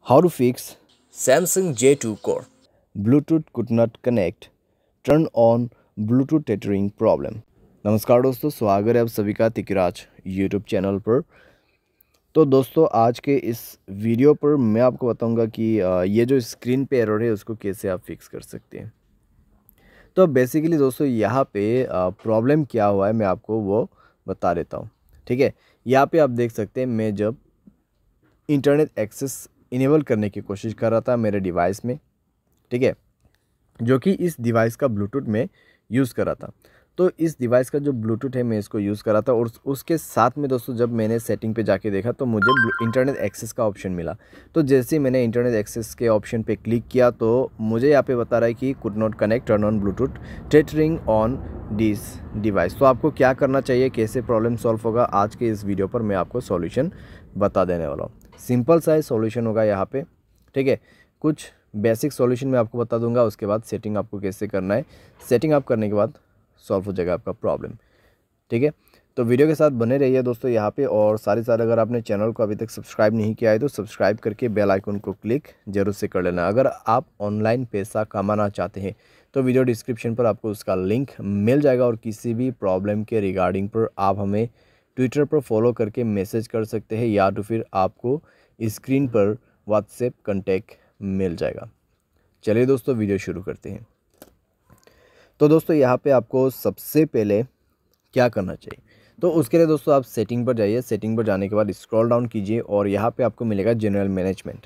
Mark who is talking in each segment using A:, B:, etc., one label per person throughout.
A: How to fix
B: Samsung J2 Core.
A: Bluetooth could not connect. Turn on Bluetooth tethering problem. नमस्कार दोस्तों, स्वागत है आप सभी का तिकराज यूट्यूब चैनल पर। तो दोस्तों आज के इस वीडियो पर मैं आपको बताऊंगा कि ये जो स्क्रीन पे एरर है उसको कैसे आप फिक्स कर सकते हैं। तो बेसिकली दोस्तों यहाँ पे प्रॉब्लम क्या हुआ है मैं आपको वो बता देता हूँ। ठीक है, यहाँ पे आप देख सकते हैं मैं जब इंटरनेट एक्सेस इनेबल करने की कोशिश कर रहा था मेरे डिवाइस में, ठीक है, जो कि इस डिवाइस का ब्लूटूथ में यूज़ कर रहा था। तो इस डिवाइस का जो ब्लूटूथ है मैं इसको यूज़ कर रहा था और उसके साथ में दोस्तों जब मैंने सेटिंग पे जाके देखा तो मुझे इंटरनेट एक्सेस का ऑप्शन मिला। तो जैसे ही मैंने इंटरनेट एक्सेस के ऑप्शन पे क्लिक किया तो मुझे यहाँ पे बता रहा है कि could not connect, turn on Bluetooth tethering on this device. तो आपको क्या करना चाहिए, कैसे प्रॉब्लम सॉल्व होगा, आज के इस वीडियो पर मैं आपको सॉल्यूशन बता देने वाला हूँ। सिंपल सा सॉल्यूशन होगा यहाँ पे, ठीक है। कुछ बेसिक सॉल्यूशन मैं आपको बता दूंगा, उसके बाद सेटिंग आपको कैसे करना है। सेटिंग आप करने के बाद सॉल्व हो जाएगा आपका प्रॉब्लम, ठीक है। तो वीडियो के साथ बने रहिए दोस्तों यहाँ पे, और साथ अगर आपने चैनल को अभी तक सब्सक्राइब नहीं किया है तो सब्सक्राइब करके बेल आइकन को क्लिक जरूर से कर लेना। अगर आप ऑनलाइन पैसा कमाना चाहते हैं तो वीडियो डिस्क्रिप्शन पर आपको उसका लिंक मिल जाएगा, और किसी भी प्रॉब्लम के रिगार्डिंग पर आप हमें ट्विटर पर फॉलो करके मैसेज कर सकते हैं, या तो फिर आपको स्क्रीन पर व्हाट्सएप कॉन्टैक्ट मिल जाएगा। चलिए दोस्तों वीडियो शुरू करते हैं। तो दोस्तों यहाँ पे आपको सबसे पहले क्या करना चाहिए, तो उसके लिए दोस्तों आप सेटिंग पर जाइए। सेटिंग पर जाने के बाद स्क्रॉल डाउन कीजिए और यहाँ पे आपको मिलेगा जनरल मैनेजमेंट।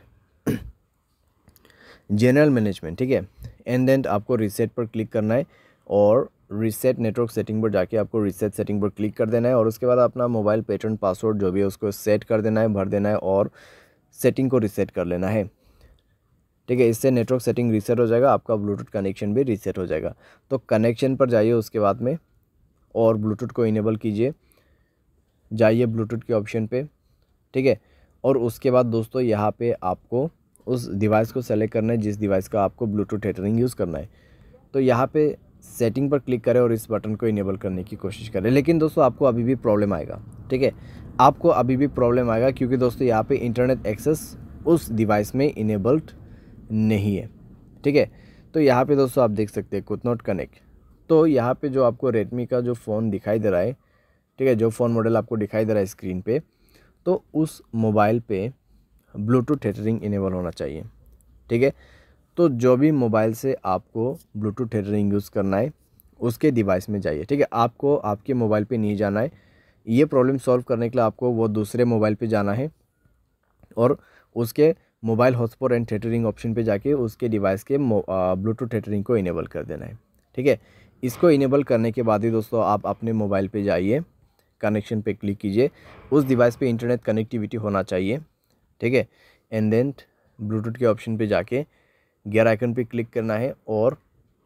A: जनरल मैनेजमेंट, ठीक है। एंड देन आपको रीसेट पर क्लिक करना है और रीसेट नेटवर्क सेटिंग पर जाके आपको रीसेट सेटिंग पर क्लिक कर देना है, और उसके बाद अपना मोबाइल पैटर्न पासवर्ड जो भी है उसको सेट कर देना है, भर देना है और सेटिंग को रीसेट कर लेना है, ठीक है। इससे नेटवर्क सेटिंग रीसेट हो जाएगा, आपका ब्लूटूथ कनेक्शन भी रीसेट हो जाएगा। तो कनेक्शन पर जाइए उसके बाद में और ब्लूटूथ को इनेबल कीजिए, जाइए ब्लूटूथ के ऑप्शन पे, ठीक है। और उसके बाद दोस्तों यहाँ पे आपको उस डिवाइस को सेलेक्ट करना है जिस डिवाइस का आपको ब्लूटूथ टेथरिंग यूज़ करना है। तो यहाँ पे सेटिंग पर क्लिक करें और इस बटन को इनेबल करने की कोशिश करें। लेकिन दोस्तों आपको अभी भी प्रॉब्लम आएगा, ठीक है, आपको अभी भी प्रॉब्लम आएगा, क्योंकि दोस्तों यहाँ पे इंटरनेट एक्सेस उस डिवाइस में इनेबल्ड नहीं है, ठीक है। तो यहाँ पे दोस्तों आप देख सकते हैं कुड नॉट कनेक्ट। तो यहाँ पे जो आपको रेडमी का जो फ़ोन दिखाई दे रहा है, ठीक है, जो फ़ोन मॉडल आपको दिखाई दे रहा है स्क्रीन पे, तो उस मोबाइल पे ब्लूटूथ टेथरिंग इनेबल होना चाहिए, ठीक है। तो जो भी मोबाइल से आपको ब्लूटूथ टेथरिंग यूज़ करना है उसके डिवाइस में जाइए, ठीक है। आपको आपके मोबाइल पे नहीं जाना है, ये प्रॉब्लम सॉल्व करने के लिए आपको वो दूसरे मोबाइल पे जाना है और उसके mobile hotspot and tethering option पे जाके उसके डिवाइस के ब्लूटूथ टेथरिंग को इनेबल कर देना है, ठीक है। इसको इनेबल करने के बाद ही दोस्तों आप अपने मोबाइल पे जाइए, कनेक्शन पे क्लिक कीजिए, उस डिवाइस पे इंटरनेट कनेक्टिविटी होना चाहिए, ठीक है। एंड देन ब्लूटूथ के ऑप्शन पे जाके गियर आइकन पे क्लिक करना है और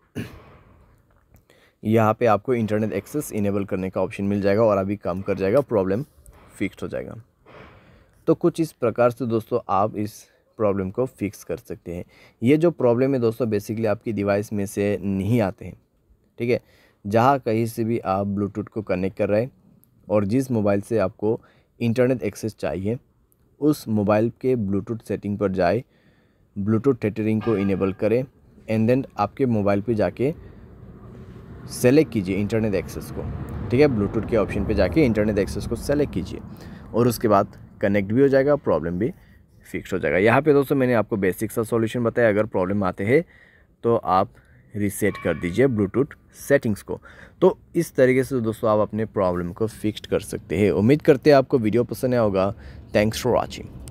A: यहाँ पे आपको इंटरनेट एक्सेस इनेबल करने का ऑप्शन मिल जाएगा और अभी काम कर जाएगा, प्रॉब्लम फिक्स हो जाएगा। तो कुछ इस प्रकार से दोस्तों आप इस प्रॉब्लम को फिक्स कर सकते हैं। ये जो प्रॉब्लम है दोस्तों बेसिकली आपकी डिवाइस में से नहीं आते हैं, ठीक है। जहाँ कहीं से भी आप ब्लूटूथ को कनेक्ट कर रहे हैं और जिस मोबाइल से आपको इंटरनेट एक्सेस चाहिए उस मोबाइल के ब्लूटूथ सेटिंग पर जाए, ब्लूटूथ टेथरिंग को इनेबल करें, एंड देन आपके मोबाइल पे जाके सेलेक्ट कीजिए इंटरनेट एक्सेस को, ठीक है। ब्लूटूथ के ऑप्शन पे जाके इंटरनेट एक्सेस को सेलेक्ट कीजिए और उसके बाद कनेक्ट भी हो जाएगा, प्रॉब्लम भी फिक्स हो जाएगा। यहाँ पे दोस्तों मैंने आपको बेसिक सा सॉल्यूशन बताया। अगर प्रॉब्लम आते हैं तो आप रीसेट कर दीजिए ब्लूटूथ सेटिंग्स को। तो इस तरीके से दोस्तों आप अपने प्रॉब्लम को फिक्स कर सकते हैं। उम्मीद करते हैं आपको वीडियो पसंद आया होगा। Thanks for watching.